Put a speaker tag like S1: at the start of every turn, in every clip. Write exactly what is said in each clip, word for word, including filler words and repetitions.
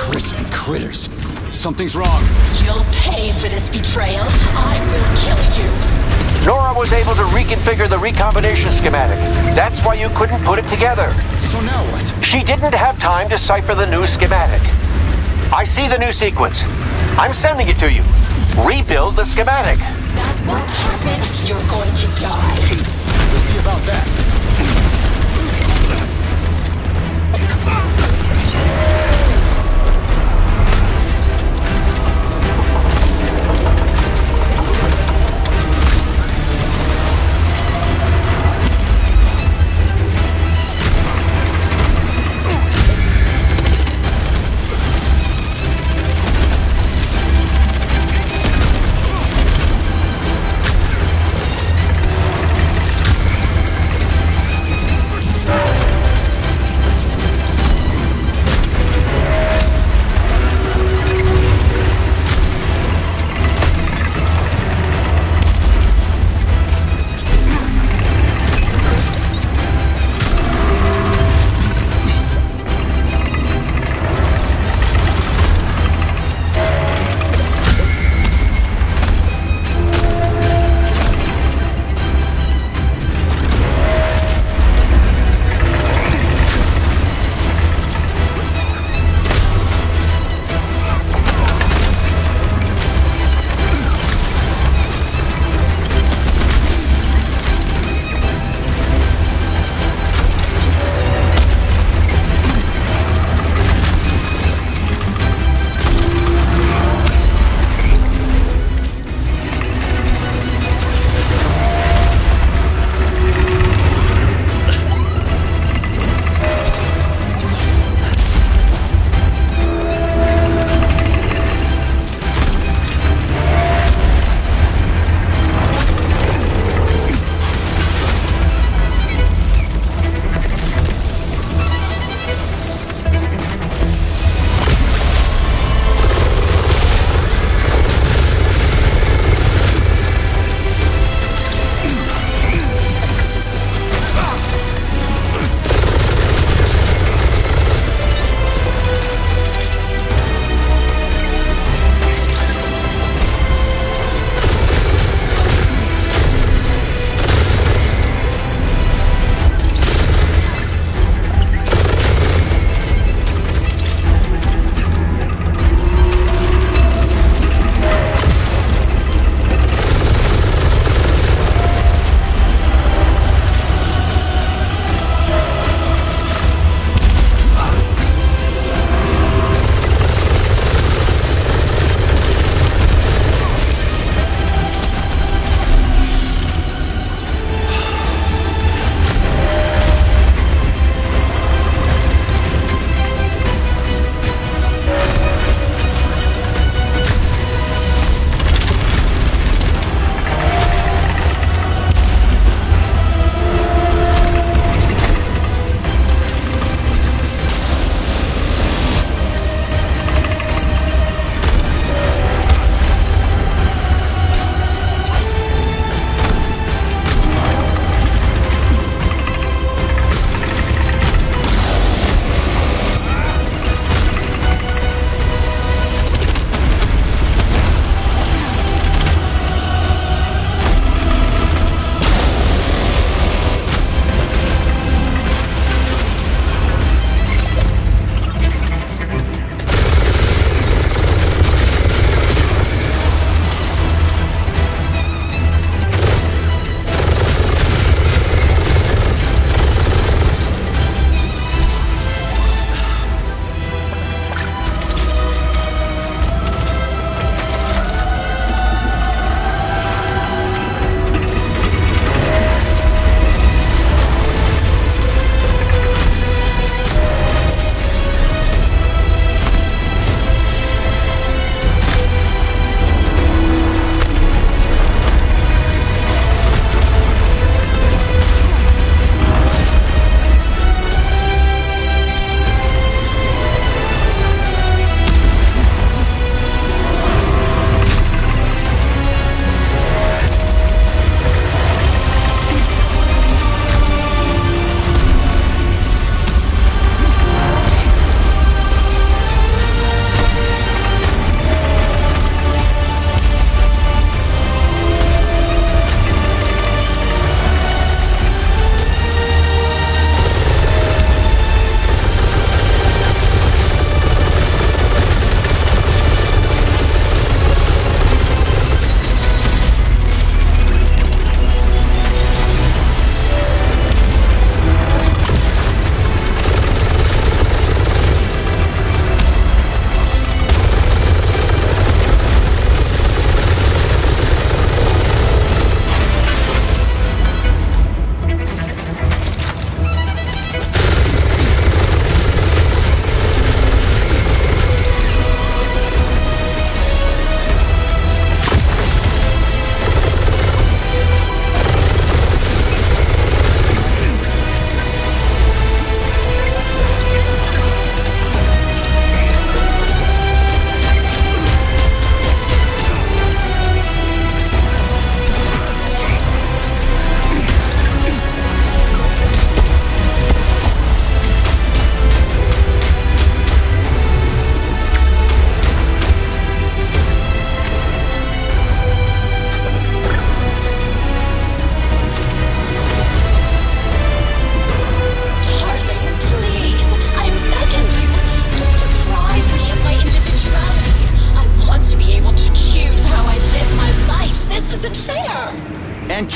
S1: Crispy critters. Something's wrong.
S2: You'll pay for this betrayal. I will kill you.
S3: Nora was able to reconfigure the recombination schematic. That's why you couldn't put it together.
S1: So now what?
S3: She didn't have time to cipher the new schematic. I see the new sequence. I'm sending it to you. Rebuild the schematic.
S2: That won't happen. You're going to die.
S1: We'll see about that.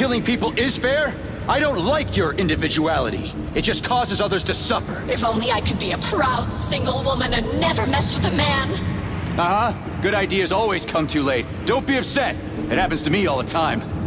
S1: killing people is fair? I don't like your individuality. It just causes others to suffer.
S2: If only I could be a proud single woman and never mess with a man.
S1: Uh-huh. Good ideas always come too late. Don't be upset. It happens to me all the time.